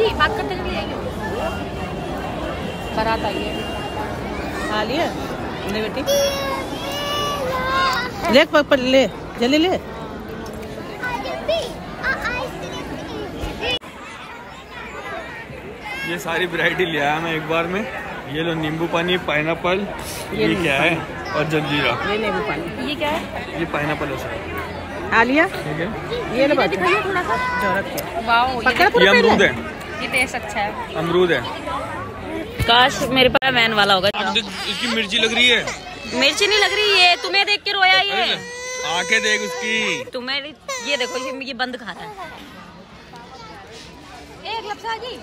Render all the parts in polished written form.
बात करते हुए आई हो। बारात आई है। खा लिया ले बेटी, ले पकड़ ले, जल्दी ले। ये सारी वैरायटी ले आया मैं एक बार में। ये लो नींबू पानी, पाइनएप्पल, ये क्या है, और जलजीरा। ये नींबू पानी, ये क्या है? ये पाइनएप्पल है। आ लिया, ठीक है। ये लो बच्चा, दिखाइए थोड़ा सा। वाओ, ये अमरूद है। ये टेस्ट अच्छा है। अमरूद है। काश मेरे पास वैन वाला होगा। इसकी मिर्ची लग रही है। मिर्ची नहीं लग रही है, तुम्हें देख के रोया ये। आंखें देख उसकी। तुम्हें ये देखो, ये बंद खा रहा है। एक लफ्ज़ आजी।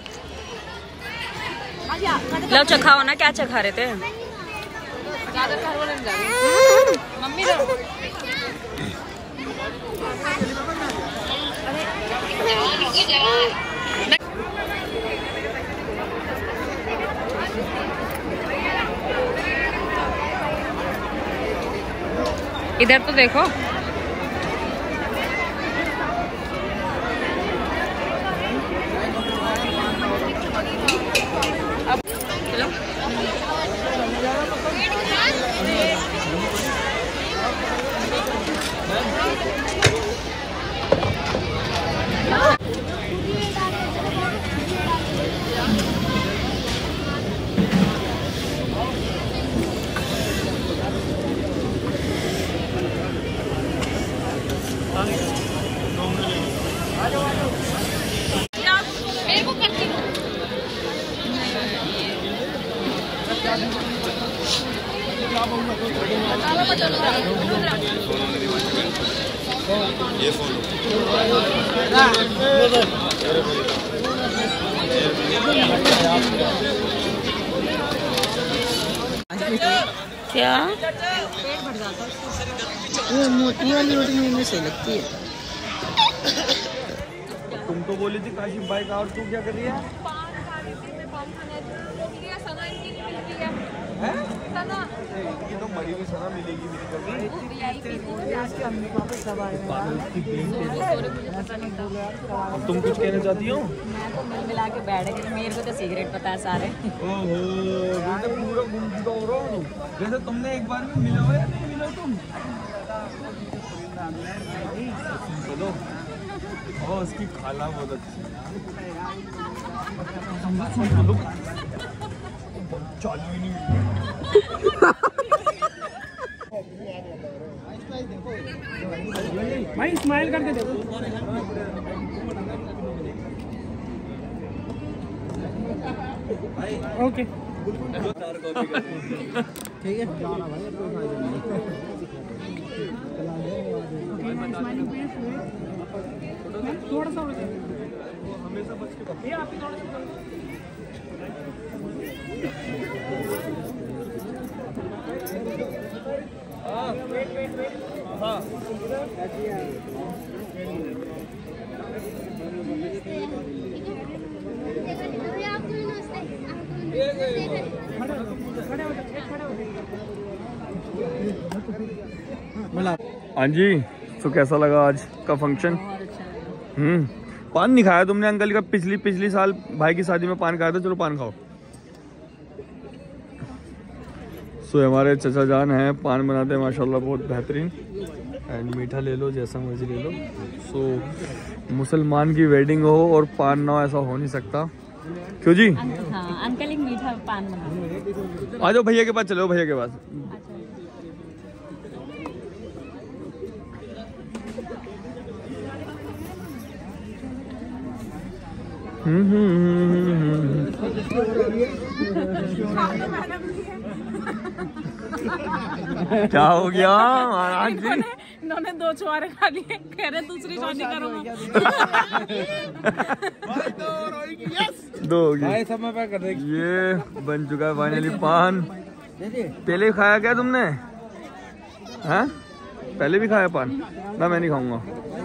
लो चखाओ ना, क्या चखा रहे थे? मम्मी इधर तो देखो। ये फॉलो क्या? वो मोटी वाली रोटी मुझे सही लगती है। तुमको बोली थी काशिफ भाई का, और तू क्या कर रही है? ये तो मरी हुई सना मिलेगी मेरी कभी। तुम कुछ कहना चाहती हो? मैं तो मिल मिला के बैठ गई, मेरे को तो सिगरेट पता है सारे। ओहो, तो पूरा घूम चुका हो रहा हूँ। जैसे तुमने एक बार भी मिला हो या नहीं मिला तुम? चलो, ओ उसकी खाला बहुत अच्छी है। चालू ही नहीं। भाई स्माइल करके देखो। ओके ठीक है। थोड़ा सा हमेशा बच के हाँ जी, तो कैसा लगा आज का फंक्शन? पान नहीं खाया तुमने अंकल का? पिछली साल भाई की शादी में पान खाया था। चलो पान खाओ। सो हमारे चचा जान हैं, पान बनाते हैं माशाल्लाह बहुत बेहतरीन। एंड मीठा ले लो, जैसा मर्जी ले लो। सो मुसलमान की वेडिंग हो और पान ना हो, ऐसा हो नहीं सकता। क्यों जी? हाँ, अंकल एक मीठा पान बना। आ जाओ भैया के पास, चलो भैया के पास। क्या हो गया महाराज जी? इन्होंने 2 छुआरे खा लिए, कह रहे दूसरी शादी करूंगा। 2 हो गई। ये बन चुका है फाइनली पान। पहले खाया क्या तुमने? हाँ, पहले भी खाया पान ना? मैं नहीं खाऊंगा।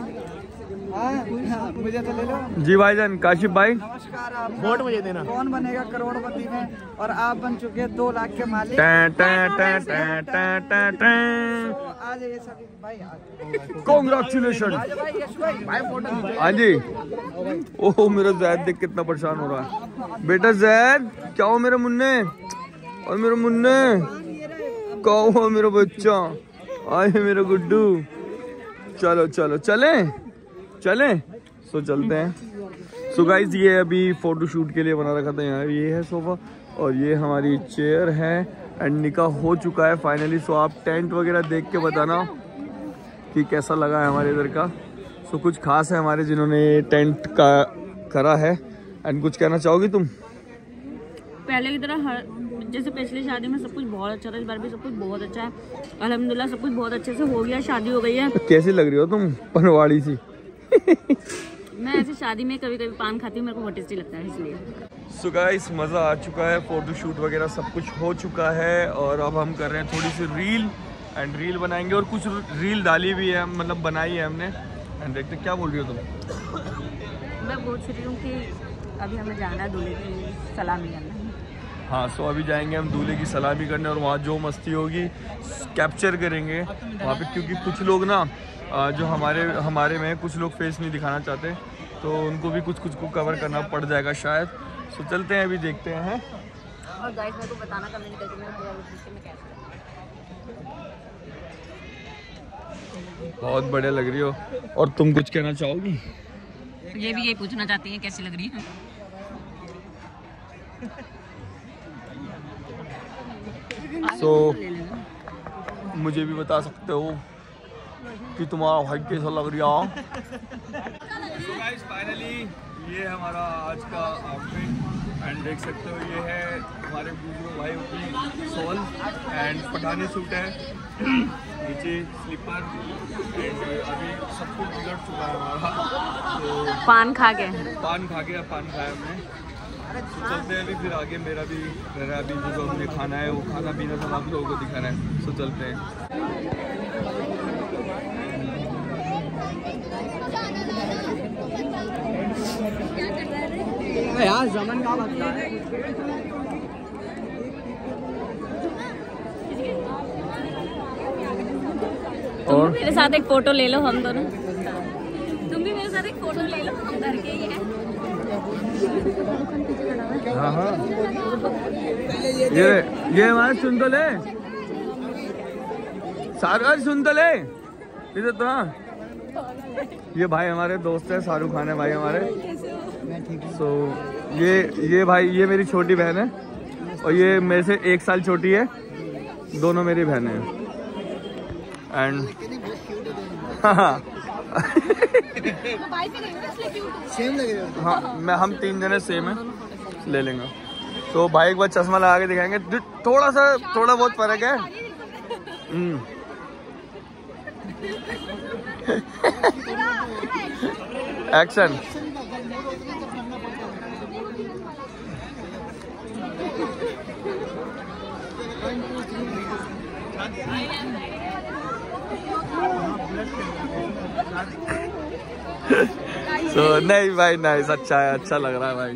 मुझे तो ले लो जी भाईजान। काशिफ भाई, नमस्कार। आप वोट मुझे देना। कौन बनेगा करोड़पति में, और आप बन चुके 2 लाख के मालिक। टैं टैं टैं टैं टैं टैं टैं। आ जाइए सभी भाई। कॉन्ग्रेचुलेशन। भाई यश भाई फोटो। हाँ जी। ओह मेरा जैद देख कितना परेशान हो रहा है। बेटा जैद क्या हो मेरे मुन्ने, और मेरे मुन्ने क्या हो मेरा बच्चा, आए मेरा गुड्डू। चलो चलो चले चले। सो चलते हैं। सो गाइज ये अभी फोटो शूट के लिए बना रखा था यहाँ। ये है सोफा और ये हमारी चेयर है एंड निकाह हो चुका है फाइनली। सो आप टेंट वगैरह देख के बताना कि कैसा लगा है हमारे इधर का। सो कुछ खास है हमारे जिन्होंने टेंट का करा है। एंड कुछ कहना चाहोगी तुम? पहले की तरह हर जैसे पिछली शादी में सब कुछ बहुत अच्छा था, इस बार भी सब कुछ बहुत अच्छा है अल्हम्दुलिल्लाह। सब कुछ बहुत अच्छे से हो गया, शादी हो गई है। कैसी लग रही हो तुम पनवाड़ी सी? मैं ऐसे शादी में कभी कभी पान खाती हूँ, मेरे को बहुत टेस्टी लगता है इसलिए। सो गाइस मज़ा आ चुका है, फोटो शूट वगैरह सब कुछ हो चुका है और अब हम कर रहे हैं थोड़ी सी रील एंड रील बनाएंगे और कुछ रील डाली भी है, मतलब बनाई है हमने। एंड देखते क्या बोल रही हो तुम? मैं पूछ रही हूँ कि अभी हमें जाना है दूल्हे की सलामी करना। हाँ सो अभी जाएंगे हम दूल्हे की सलामी करने और वहाँ जो मस्ती होगी कैप्चर करेंगे वहाँ पे, क्योंकि कुछ लोग ना जो हमारे में कुछ लोग फेस नहीं दिखाना चाहते, तो उनको भी कुछ को कवर करना पड़ जाएगा शायद। सो चलते हैं अभी देखते हैं। और गाइस मेरे को बताना कमेंट करके मैं पूरा में कैसे। बहुत बढ़िया लग रही हो। और तुम कुछ कहना चाहोगी? ये भी यही पूछना चाहती हैं कैसी लग रही है। सो मुझे भी बता सकते हो कि तुम्हारा भाई कैसा लग रहा है। सो गाइस फाइनली ये हमारा आज का आउटफिट एंड देख सकते हो ये है हमारे बुजुर्ग भाई की शॉल एंड पठानी सूट है, नीचे स्लीपर एंड अभी सब कुछ बिगड़ चुका है हमारा। तो पान खा के पान खाया हमने। तो चलते हैं अभी फिर आगे। मेरा भी घर है अभी, जो हमने खाना है वो खाना पीना सब आप लोगों को दिखाना है। सो चलते हैं। यार जमन का लगता है। और मेरे साथ एक फोटो ले लो हम दोनों। तुम भी मेरे साथ एक फोटो ले लो, हम घर के ही हैं। हाँ हाँ ये हमारे सुन तो ले सागर, सुन तो ले इधर तो। ये भाई हमारे दोस्त है, शाहरुख खान है भाई हमारे। सो ये भाई ये मेरी छोटी बहन है और ये मेरे से 1 साल छोटी है। दोनों मेरी बहनें हैं एंड सेम लग रहे हो। हाँ हम 3 जने सेम है, ले लेंगे। तो भाई एक बार चश्मा लगा के दिखाएंगे, थोड़ा बहुत फर्क है। एक्शन। तो नहीं भाई नाइस, अच्छा है, अच्छा लग रहा है भाई।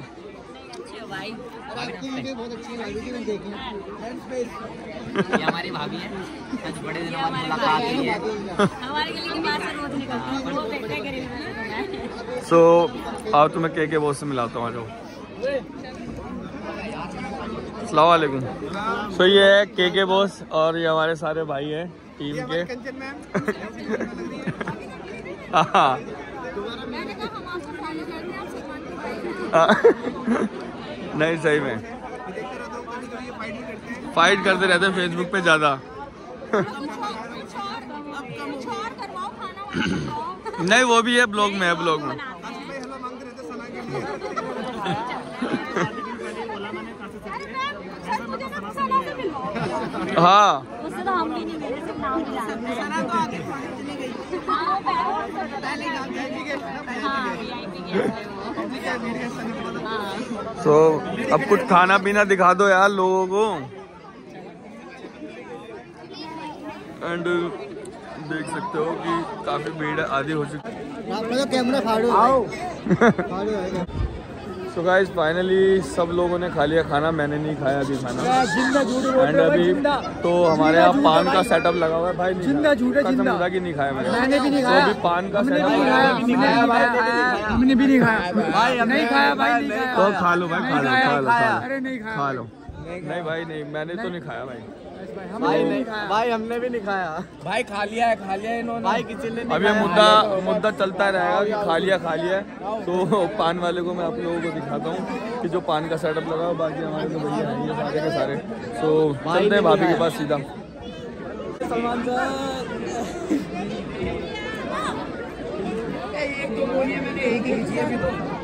आपकी वीडियो बहुत अच्छी लगी, मैं देखी। ये हमारी भाभी है, आज बड़े दिनों बाद मुलाकात हुई है। हमारे गली की बात से रोज निकलती है, वो देखते हैं गरीब में। सो आओ तुम्हें के बॉस से मिलाता हूँ, आ जाओ। अस्सलाम वालेकुम। सो ये है के बॉस और ये हमारे सारे भाई हैं टीम के। हाँ नहीं सही में फाइट करते रहते हैं फेसबुक पे ज्यादा। नहीं वो भी है ब्लॉग में, है ब्लॉग में। हाँ उससे तो हम भी नहीं मिले, सिर्फ नाम मिला। तो अब कुछ खाना पीना दिखा दो यार लोगों को। एंड देख सकते हो कि काफी भीड़ आदि हो चुकी है। कैमरा फाड़ो आओ। तो गाइस फाइनली सब लोगों ने खा लिया खाना, मैंने नहीं खाया अभी खाना। एंड अभी तो हमारे यहाँ पान का सेटअप लगा हुआ है भाई। जिंदा झूठा जिंदा की नहीं खाया मैंने भी नहीं खाया। तो अभी पान का सेटअप हमने भी नहीं खाया भाई, नहीं खाया भाई। तो खा लो भाई, खा लो अरे नहीं खाया, खा लो। नहीं भाई नहीं, मैंने तो नहीं खाया भाई। भाई हमने भी नहीं खाया भाई। खा लिया है इन्होंने भाई, किसी ने। अब ये मुद्दा चलता रहेगा कि खा लिया है। तो पान वाले को मैं आप लोगों को दिखाता हूँ कि जो पान का सेटअप लगा, बाकी हमारे तो भैया हैं ये सारे के सारे। सो चलते हैं भाभी के पास सीधा। सलमान सर एक तो बोलिए, मैंने एक ही खींची अभी तो।